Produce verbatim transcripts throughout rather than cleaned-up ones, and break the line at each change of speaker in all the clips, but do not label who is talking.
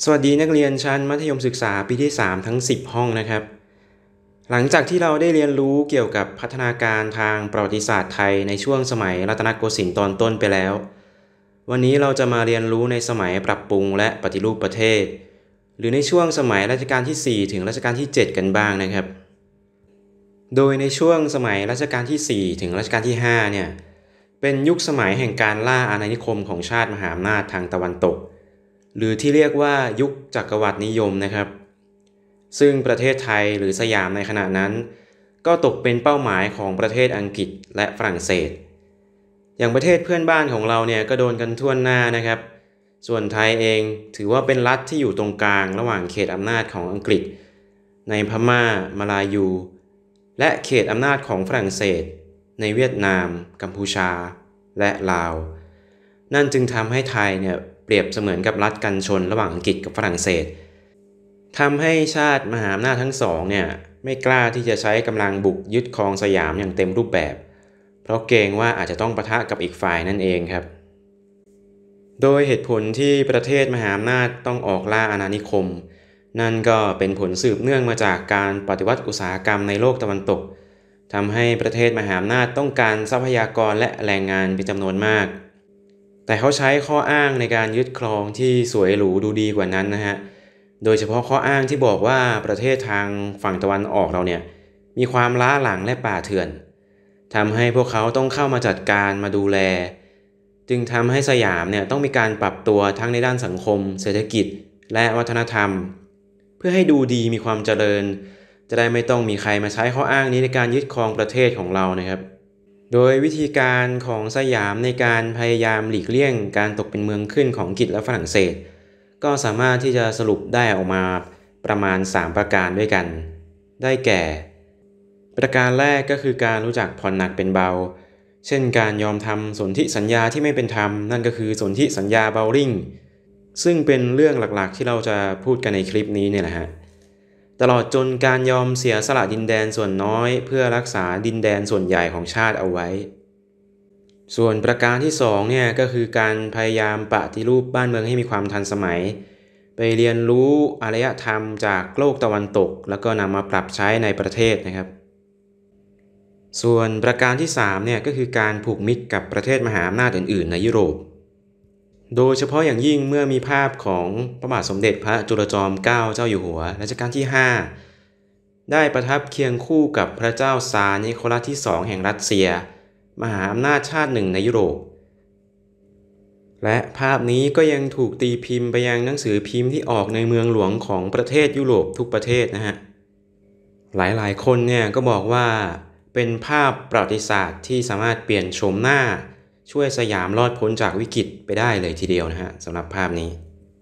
สวัสดีนักเรียนชั้นมัธยมศึกษาปีที่สามทั้งสิบห้องนะครับหลังจากที่เราได้เรียนรู้เกี่ยวกับพัฒนาการทางประวัติศาสตร์ไทยในช่วงสมัยรัตนโกสินทร์ตอนต้นไปแล้ววันนี้เราจะมาเรียนรู้ในสมัยปรับปรุงและปฏิรูปประเทศหรือในช่วงสมัยรัชกาลที่สี่ถึงรัชกาลที่เจ็ดกันบ้างนะครับโดยในช่วงสมัยรัชกาลที่สี่ถึงรัชกาลที่ห้าเนี่ยเป็นยุคสมัยแห่งการล่าอาณานิคมของชาติมหาอำนาจทางตะวันตกหรือที่เรียกว่ายุคจักรวรรดินิยมนะครับซึ่งประเทศไทยหรือสยามในขณะนั้นก็ตกเป็นเป้าหมายของประเทศอังกฤษและฝรั่งเศสอย่างประเทศเพื่อนบ้านของเราเนี่ยก็โดนกันทั่วหน้านะครับส่วนไทยเองถือว่าเป็นรัฐที่อยู่ตรงกลางระหว่างเขตอำนาจของอังกฤษในพม่ามาลายูและเขตอำนาจของฝรั่งเศสในเวียดนามกัมพูชาและลาวนั่นจึงทำให้ไทยเนี่ยเปรียบเสมือนกับรัฐกันชนระหว่างอังกฤษกับฝรั่งเศสทำให้ชาติมหาอำนาจทั้งสองเนี่ยไม่กล้าที่จะใช้กำลังบุกยึดครองสยามอย่างเต็มรูปแบบเพราะเกรงว่าอาจจะต้องปะทะกับอีกฝ่ายนั่นเองครับโดยเหตุผลที่ประเทศมหาอำนาจต้องออกล่าอาณานิคมนั่นก็เป็นผลสืบเนื่องมาจากการปฏิวัติอุตสาหกรรมในโลกตะวันตกทำให้ประเทศมหาอำนาจต้องการทรัพยากรและแรงงานเป็นจำนวนมากแต่เขาใช้ข้ออ้างในการยึดครองที่สวยหรูดูดีกว่านั้นนะฮะโดยเฉพาะข้ออ้างที่บอกว่าประเทศทางฝั่งตะวันออกเราเนี่ยมีความล้าหลังและป่าเถื่อนทำให้พวกเขาต้องเข้ามาจัดการมาดูแลจึงทำให้สยามเนี่ยต้องมีการปรับตัวทั้งในด้านสังคมเศรษฐกิจและวัฒนธรรมเพื่อให้ดูดีมีความเจริญจะได้ไม่ต้องมีใครมาใช้ข้ออ้างนี้ในการยึดครองประเทศของเรานะครับโดยวิธีการของสยามในการพยายามหลีกเลี่ยงการตกเป็นเมืองขึ้นของอังกฤษและฝรั่งเศสก็สามารถที่จะสรุปได้ออกมาประมาณสามประการด้วยกันได้แก่ประการแรกก็คือการรู้จักผ่อนหนักเป็นเบาเช่นการยอมทำสนธิสัญญาที่ไม่เป็นธรรมนั่นก็คือสนธิสัญญาเบลลิงซึ่งเป็นเรื่องหลักๆที่เราจะพูดกันในคลิปนี้เนี่ยแหละฮะตลอดจนการยอมเสียสละดินแดนส่วนน้อยเพื่อรักษาดินแดนส่วนใหญ่ของชาติเอาไว้ส่วนประการที่สองเนี่ยก็คือการพยายามปฏิรูปบ้านเมืองให้มีความทันสมัยไปเรียนรู้อารยธรรมจากโลกตะวันตกแล้วก็นำมาปรับใช้ในประเทศนะครับส่วนประการที่สามเนี่ยก็คือการผูกมิตรกับประเทศมหาอำนาจอื่นๆในยุโรปโดยเฉพาะอย่างยิ่งเมื่อมีภาพของพระบาทสมเด็จพระจุลจอมเกล้าเจ้าอยู่หัวรัชกาลที่ห้าได้ประทับเคียงคู่กับพระเจ้าซาร์นิโคลัสที่สองแห่งรัสเซียมหาอำนาจชาติหนึ่งในยุโรปและภาพนี้ก็ยังถูกตีพิมพ์ไปยังหนังสือพิมพ์ที่ออกในเมืองหลวงของประเทศยุโรปทุกประเทศนะฮะหลายๆคนเนี่ยก็บอกว่าเป็นภาพประวัติศาสตร์ที่สามารถเปลี่ยนโฉมหน้าช่วยสยามรอดพ้นจากวิกฤตไปได้เลยทีเดียวนะฮะสำหรับภาพนี้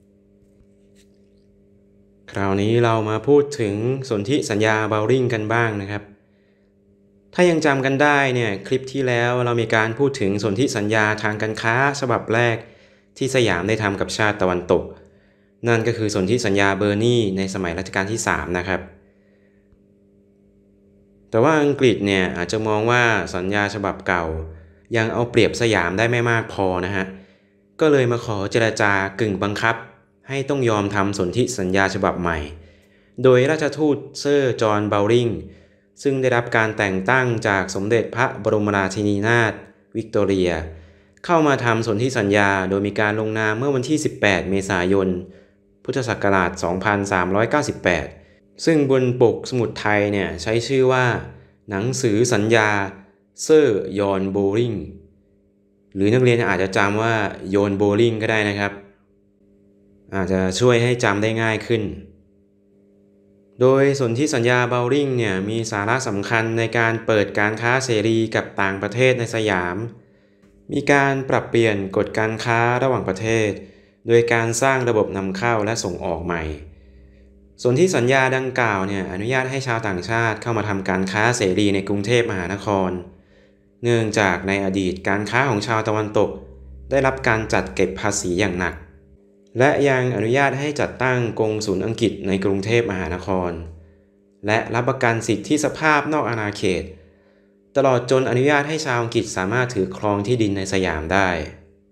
คราวนี้เรามาพูดถึงสนธิสัญญาเบลลิงกันบ้างนะครับถ้ายังจำกันได้เนี่ยคลิปที่แล้วเรามีการพูดถึงสนธิสัญญาทางการค้าฉบับแรกที่สยามได้ทำกับชาติตะวันตกนั่นก็คือสนธิสัญญาเบอร์นีในสมัยรัชกาลที่สามนะครับแต่ว่าอังกฤษเนี่ยอาจจะมองว่าสัญญาฉบับเก่ายังเอาเปรียบสยามได้ไม่มากพอนะฮะก็เลยมาขอเจรจากึ่งบังคับให้ต้องยอมทำสนธิสัญญาฉบับใหม่โดยราชทูตเซอร์จอห์นเบลลิงซึ่งได้รับการแต่งตั้งจากสมเด็จพระบรมราชินีนาถวิกตอเรียเข้ามาทำสนธิสัญญาโดยมีการลงนามเมื่อวันที่สิบแปดเมษายนพุทธศักราชสองพันสามร้อยเก้าสิบแปดซึ่งบนปกสมุดไทยเนี่ยใช้ชื่อว่าหนังสือสัญญาเซอร์ยอนโบลิงหรือนักเรียนอาจจะจำว่าโยนโบลิงก็ได้นะครับอาจจะช่วยให้จำได้ง่ายขึ้นโดยสนธิสัญญาเบลลิงเนี่ยมีสาระสำคัญในการเปิดการค้าเสรีกับต่างประเทศในสยามมีการปรับเปลี่ยนกฎการค้าระหว่างประเทศโดยการสร้างระบบนำเข้าและส่งออกใหม่สนธิสัญญาดังกล่าวเนี่ยอนุญาตให้ชาวต่างชาติเข้ามาทำการค้าเสรีในกรุงเทพมหานครเนื่องจากในอดีตการค้าของชาวตะวันตกได้รับการจัดเก็บภาษีอย่างหนักและยังอนุญาตให้จัดตั้งกงสุลอังกฤษในกรุงเทพมหานครและรับประกันสิทธิสภาพนอกอาณาเขตตลอดจนอนุญาตให้ชาวอังกฤษสามารถถือครองที่ดินในสยามได้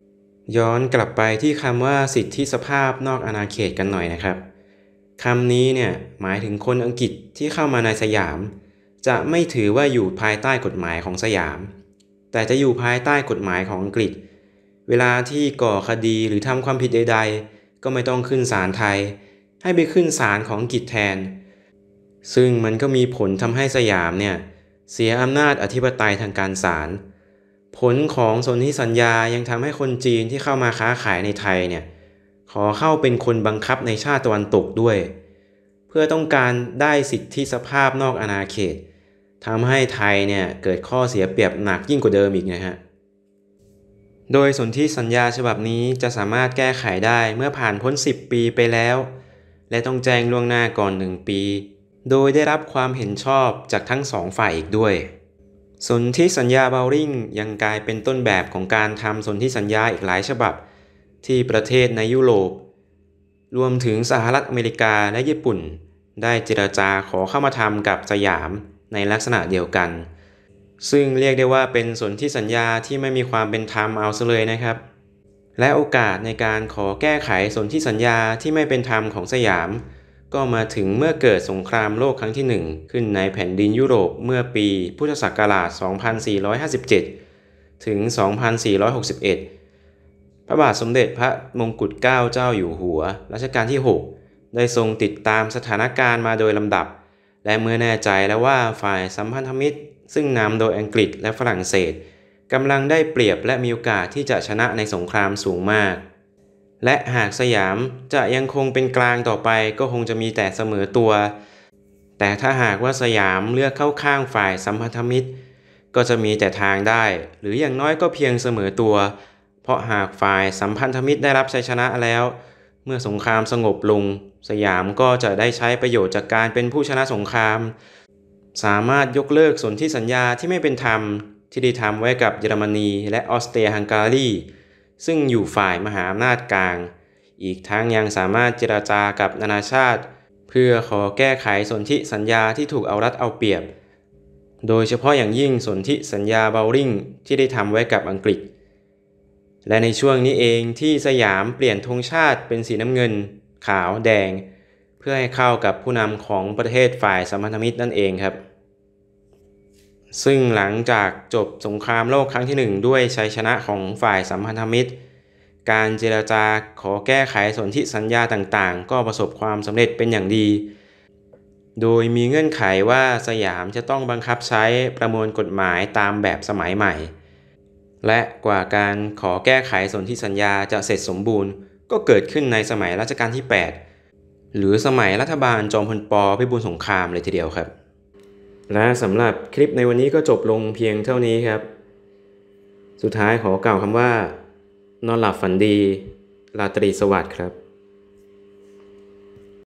ย้อนกลับไปที่คำว่าสิทธิสภาพนอกอาณาเขตกันหน่อยนะครับคำนี้เนี่ยหมายถึงคนอังกฤษที่เข้ามาในสยามจะไม่ถือว่าอยู่ภายใต้กฎหมายของสยามแต่จะอยู่ภายใต้กฎหมายของอังกฤษเวลาที่ก่อคดีหรือทำความผิดใดๆก็ไม่ต้องขึ้นศาลไทยให้ไปขึ้นศาลของอังกฤษแทนซึ่งมันก็มีผลทำให้สยามเนี่ยเสียอำนาจอธิปไตยทางการศาลผลของสนธิสัญญายังทำให้คนจีนที่เข้ามาค้าขายในไทยเนี่ยขอเข้าเป็นคนบังคับในชาติตะวันตกด้วยเพื่อต้องการได้สิทธิสภาพนอกอาณาเขตทำให้ไทยเนี่ยเกิดข้อเสียเปรียบหนักยิ่งกว่าเดิมอีกนะฮะโดยสนธิสัญญาฉบับนี้จะสามารถแก้ไขได้เมื่อผ่านพ้นสิบปีไปแล้วและต้องแจ้งล่วงหน้าก่อนหนึ่งปีโดยได้รับความเห็นชอบจากทั้งสองฝ่ายอีกด้วยสนธิสัญญาเบลลิงยังกลายเป็นต้นแบบของการทำสนธิสัญญาอีกหลายฉบับที่ประเทศในยุโรปรวมถึงสหรัฐอเมริกาและญี่ปุ่นได้เจรจาขอเข้ามาทำกับสยามในลักษณะเดียวกันซึ่งเรียกได้ว่าเป็นสนธิสัญญาที่ไม่มีความเป็นธรรมเอาซะเลยนะครับและโอกาสในการขอแก้ไขสนธิสัญญาที่ไม่เป็นธรรมของสยามก็มาถึงเมื่อเกิดสงครามโลกครั้งที่หนึ่งขึ้นในแผ่นดินยุโรปเมื่อปีพุทธศักราช สองพันสี่ร้อยห้าสิบเจ็ด ถึง สองพันสี่ร้อยหกสิบเอ็ด พระบาทสมเด็จพระมงกุฎเกล้าเจ้าอยู่หัวรัชกาลที่ หก ได้ทรงติดตามสถานการณ์มาโดยลำดับและเมื่อแน่ใจแล้วว่าฝ่ายสัมพันธมิตรซึ่งนำโดยอังกฤษและฝรั่งเศสกำลังได้เปรียบและมีโอกาสที่จะชนะในสงครามสูงมากและหากสยามจะยังคงเป็นกลางต่อไปก็คงจะมีแต่เสมอตัวแต่ถ้าหากว่าสยามเลือกเข้าข้างฝ่ายสัมพันธมิตรก็จะมีแต่ทางได้หรืออย่างน้อยก็เพียงเสมอตัวเพราะหากฝ่ายสัมพันธมิตรได้รับชัยชนะแล้วเมื่อสงครามสงบลงสยามก็จะได้ใช้ประโยชน์จากการเป็นผู้ชนะสงครามสามารถยกเลิกสนธิสัญญาที่ไม่เป็นธรรมที่ได้ทำไว้กับเยอรมนีและออสเตรียฮังการีซึ่งอยู่ฝ่ายมหาอำนาจกลางอีกทั้งยังสามารถเจรจากับนานาชาติเพื่อขอแก้ไขสนธิสัญญาที่ถูกเอารัดเอาเปรียบโดยเฉพาะอย่างยิ่งสนธิสัญญาเบลลิงที่ได้ทำไว้กับอังกฤษและในช่วงนี้เองที่สยามเปลี่ยนธงชาติเป็นสีน้ำเงินขาวแดงเพื่อให้เข้ากับผู้นำของประเทศฝ่ายสัมพันธมิตรนั่นเองครับซึ่งหลังจากจบสงครามโลกครั้งที่หนึ่งด้วยชัยชนะของฝ่ายสัมพันธมิตรการเจรจาขอแก้ไขสนธิสัญญาต่างๆก็ประสบความสำเร็จเป็นอย่างดีโดยมีเงื่อนไขว่าสยามจะต้องบังคับใช้ประมวลกฎหมายตามแบบสมัยใหม่และกว่าการขอแก้ไขสนธิสัญญาจะเสร็จสมบูรณ์ก็เกิดขึ้นในสมัยรัชกาลที่แปดหรือสมัยรัฐบาลจอมพลป.พิบูลสงครามเลยทีเดียวครับและสำหรับคลิปในวันนี้ก็จบลงเพียงเท่านี้ครับสุดท้ายขอกล่าวคำว่านอนหลับฝันดีราตรีสวัสดิ์ครับ